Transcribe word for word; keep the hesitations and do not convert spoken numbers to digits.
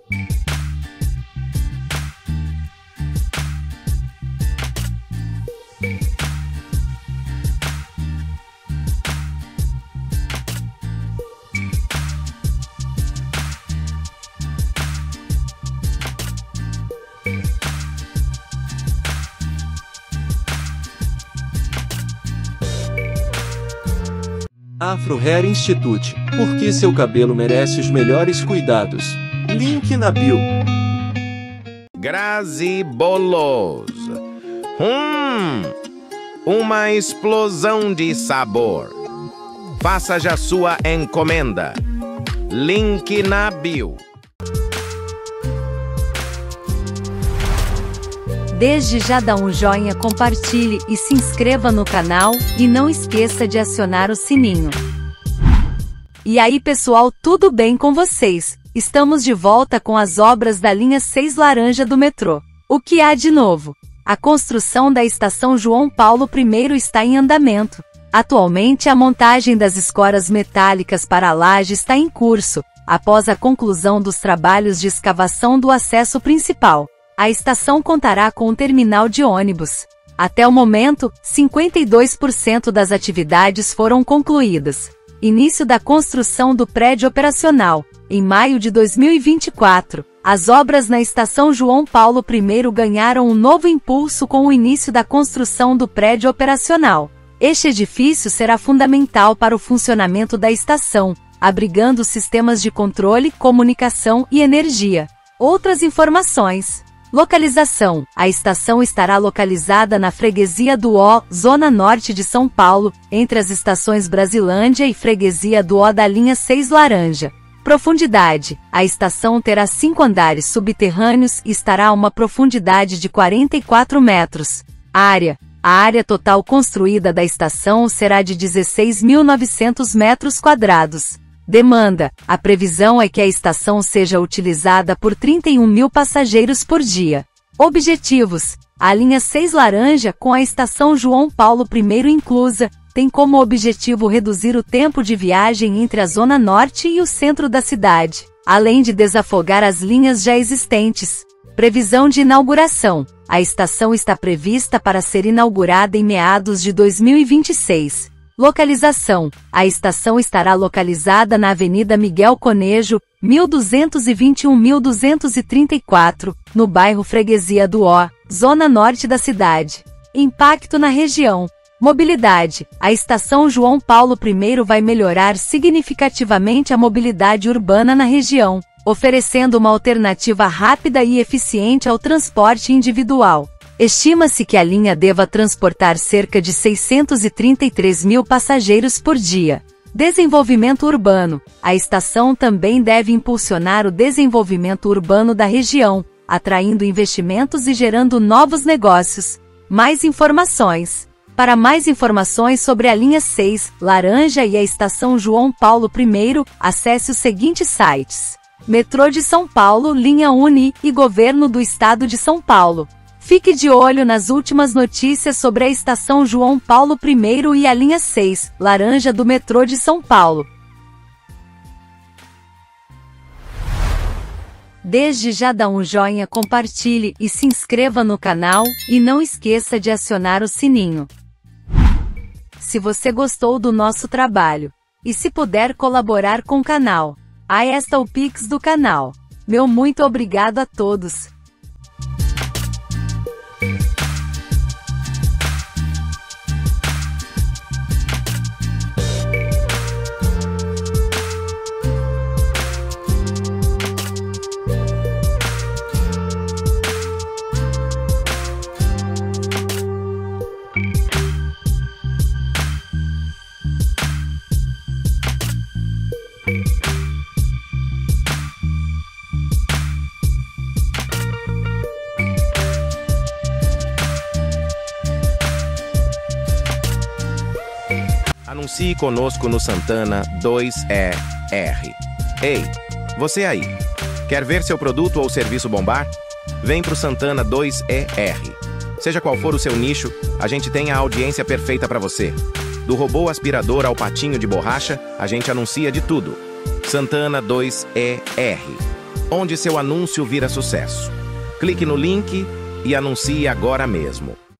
Afro Hair Institute, porque seu cabelo merece os melhores cuidados. Link na bio. Grazi Bolos. Hum, uma explosão de sabor. Faça já sua encomenda. Link na bio. Desde já dá um joinha, compartilhe e se inscreva no canal, e não esqueça de acionar o sininho. E aí pessoal, tudo bem com vocês? Estamos de volta com as obras da linha seis laranja do metrô. O que há de novo? A construção da estação João Paulo I está em andamento. Atualmente a montagem das escoras metálicas para a laje está em curso, após a conclusão dos trabalhos de escavação do acesso principal. A estação contará com um terminal de ônibus. Até o momento, cinquenta e dois por cento das atividades foram concluídas. Início da construção do prédio operacional. Em maio de dois mil e vinte e quatro, as obras na estação João Paulo I ganharam um novo impulso com o início da construção do prédio operacional. Este edifício será fundamental para o funcionamento da estação, abrigando sistemas de controle, comunicação e energia. Outras informações. Localização. A estação estará localizada na Freguesia do Ó, Zona Norte de São Paulo, entre as estações Brasilândia e Freguesia do Ó da linha seis laranja. Profundidade. A estação terá cinco andares subterrâneos e estará a uma profundidade de quarenta e quatro metros. Área. A área total construída da estação será de dezesseis mil e novecentos metros quadrados. Demanda. A previsão é que a estação seja utilizada por trinta e um mil passageiros por dia. Objetivos. A linha seis laranja, com a estação João Paulo I inclusa, tem como objetivo reduzir o tempo de viagem entre a Zona Norte e o centro da cidade, além de desafogar as linhas já existentes. Previsão de inauguração. A estação está prevista para ser inaugurada em meados de dois mil e vinte e seis. Localização. A estação estará localizada na Avenida Miguel Conejo, mil duzentos e vinte e um a mil duzentos e trinta e quatro, no bairro Freguesia do Ó, Zona Norte da cidade. Impacto na região. Mobilidade. A estação João Paulo I vai melhorar significativamente a mobilidade urbana na região, oferecendo uma alternativa rápida e eficiente ao transporte individual. Estima-se que a linha deva transportar cerca de seiscentos e trinta e três mil passageiros por dia. Desenvolvimento urbano. A estação também deve impulsionar o desenvolvimento urbano da região, atraindo investimentos e gerando novos negócios. Mais informações. Para mais informações sobre a linha seis, laranja e a estação João Paulo I, acesse os seguintes sites: Metrô de São Paulo, Linha Uni e Governo do Estado de São Paulo. Fique de olho nas últimas notícias sobre a estação João Paulo I e a linha seis, laranja do metrô de São Paulo. Desde já dá um joinha, compartilhe e se inscreva no canal, e não esqueça de acionar o sininho. Se você gostou do nosso trabalho, e se puder colaborar com o canal, aí está o Pix do canal. Meu muito obrigado a todos. Anuncie conosco no Santana dois E R. Ei, você aí, quer ver seu produto ou serviço bombar? Vem pro Santana dois E R. Seja qual for o seu nicho, a gente tem a audiência perfeita para você. Do robô aspirador ao patinho de borracha, a gente anuncia de tudo. Santana dois E R. onde seu anúncio vira sucesso. Clique no link e anuncie agora mesmo.